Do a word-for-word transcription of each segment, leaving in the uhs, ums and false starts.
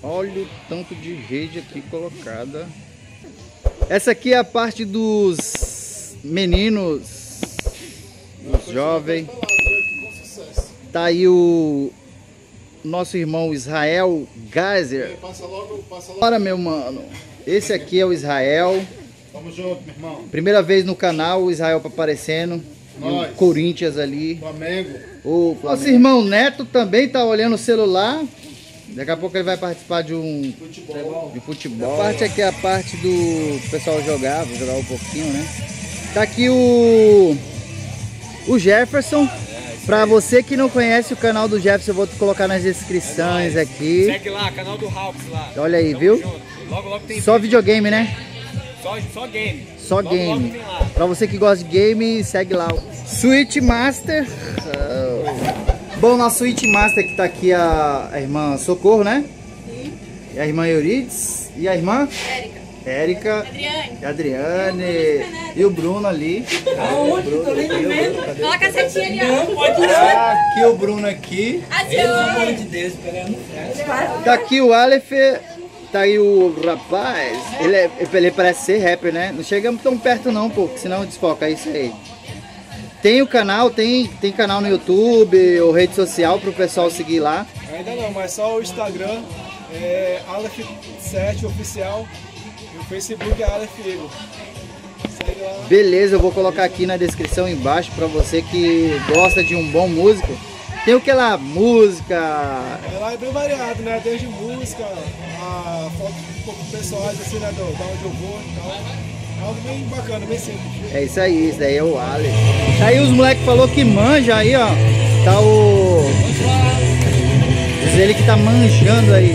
Olha o tanto de rede aqui colocada. Essa aqui é a parte dos meninos, dos jovens. Tá aí o nosso irmão Israel Geyser. Passa logo, passa logo. Bora, meu mano. Esse aqui é o Israel. Tamo junto, meu irmão. Primeira vez no canal, o Israel aparecendo. E o Corinthians ali. Flamengo. O nosso irmão Neto também tá olhando o celular. Daqui a pouco ele vai participar de um Futebol. de futebol. A parte aqui é a parte do pessoal jogar, vou jogar um pouquinho, né? Tá aqui o o Jefferson. Pra você que não conhece o canal do Jefferson, eu vou colocar nas descrições é aqui. Segue lá, canal do Hawks lá. Olha aí, Tamo viu? junto. Logo, logo tem Só vídeo. videogame, né? Só, só game. Só logo, game. Logo tem lá. Pra você que gosta de game, segue lá. Switch Master. Bom, na Switch Master que tá aqui a, a irmã Socorro, né? Sim. E a irmã Eurides. E a irmã? Érica. Érica. Adriane. E a Adriane. E o Bruno ali. Aonde? Tô nem me vendo. Coloca a setinha ali, ó. Não pode Ah, aqui o Bruno aqui. Pelo amor de Deus, esperando. Tá aqui o Aleph. Tá aí o rapaz. Ele, é, ele parece ser rapper, né? Não chegamos tão perto não, pô, senão desfoca, é isso aí. Tem o canal, tem, tem canal no YouTube ou rede social pro pessoal seguir lá. Ainda não, mas só o Instagram é Aleph sete oficial e o Facebook é Aleph Igor. Segue lá. Beleza, eu vou colocar aqui na descrição embaixo pra você que gosta de um bom músico. Tem o que lá? Música. É, lá é bem variado, né? Desde música, a fotos um pouco pessoais, assim, né? Do, da onde eu vou e tal. É algo bem bacana, bem simples. É isso aí, isso daí é o Alex. Tá aí os moleques falou que manja aí, ó. Tá o... Diz ele que tá manjando aí.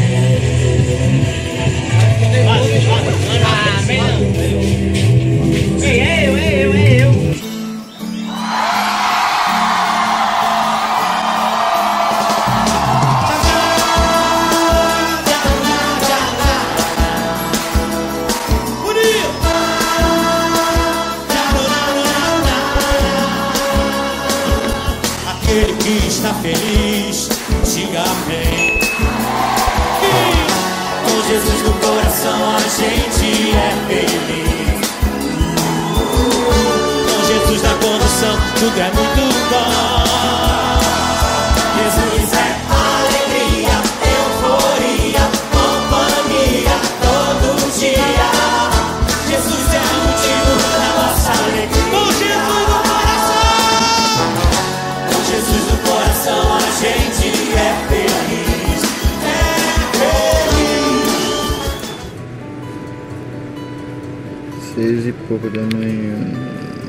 Ei, é eu, é eu, é eu. Aquele que está feliz, diga amém. Com Jesus no coração a gente é feliz. Com Jesus na condução tudo é muito bom. Jesus é alegria, euforia, companhia todo dia. Jesus é o motivo da nossa alegria. Com Jesus no coração, com Jesus no coração a gente é feliz, é feliz. Seis e pouco da manhã.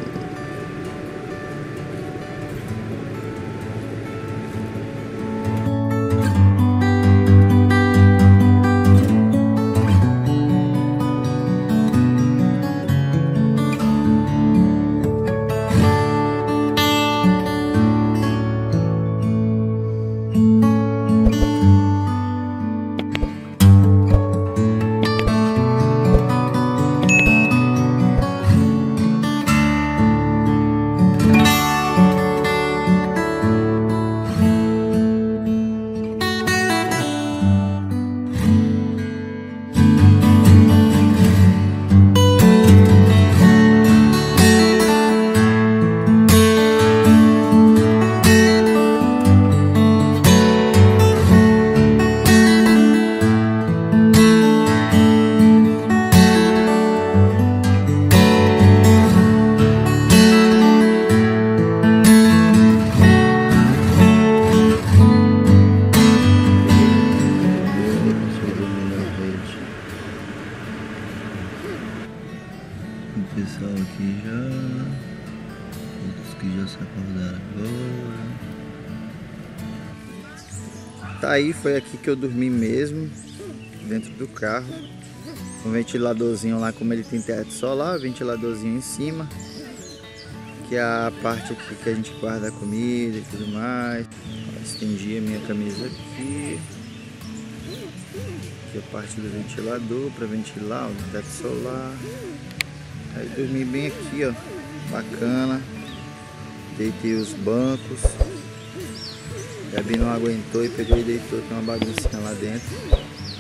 O pessoal aqui já, outros que já se acordaram agora. Tá aí, foi aqui que eu dormi mesmo, dentro do carro. Com um ventiladorzinho lá, como ele tem teto solar, ventiladorzinho em cima. Que é a parte aqui que a gente guarda a comida e tudo mais. Estendi a minha camisa aqui. Aqui é a parte do ventilador para ventilar, o teto solar. Aí dormi bem aqui, ó, bacana. Deitei os bancos. Gabi não aguentou e pegou e deitou, tem uma baguncinha lá dentro.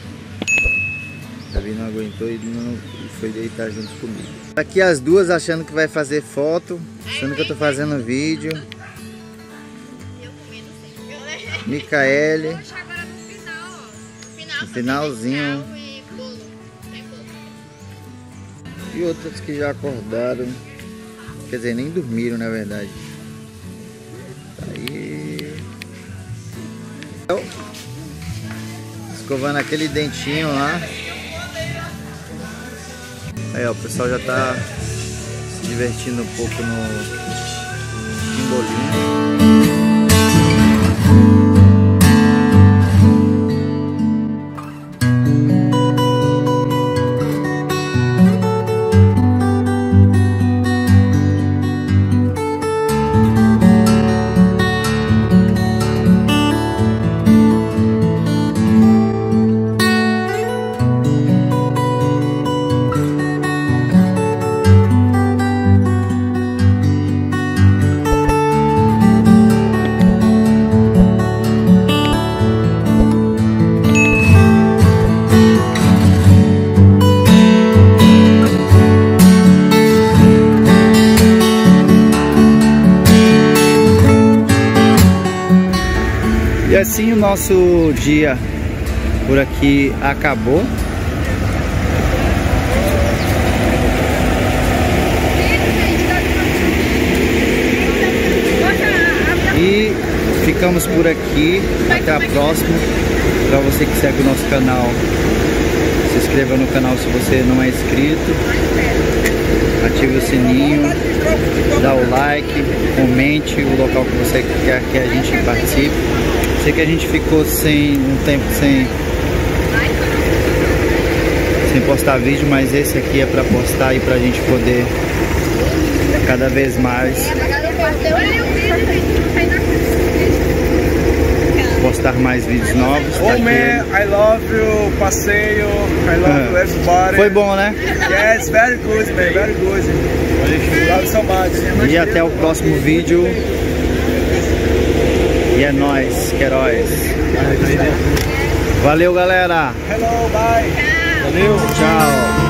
Davi não aguentou e não foi deitar junto comigo. Aqui as duas achando que vai fazer foto, achando que eu tô fazendo vídeo. Micaele. No finalzinho. E outras que já acordaram. Quer dizer, nem dormiram na verdade. Tá aí. Escovando aquele dentinho lá. Aí ó, o pessoal já tá se divertindo um pouco no pimbolinho. E assim o nosso dia por aqui acabou. E ficamos por aqui. Até a próxima. Para você que segue o nosso canal, se inscreva no canal se você não é inscrito. Ative o sininho, dá o like, comente o local que você quer que a gente participe. Sei que a gente ficou sem um tempo sem, sem postar vídeo, mas esse aqui é para postar e pra gente poder cada vez mais postar mais vídeos novos. Oh man, I love you, passeio, I love you everybody. Foi bom, né? Yes, very good, man, very good. Love so much. E até o próximo vídeo. E é nóis, Queiroz. Valeu, galera. Hello, bye. Valeu, tchau.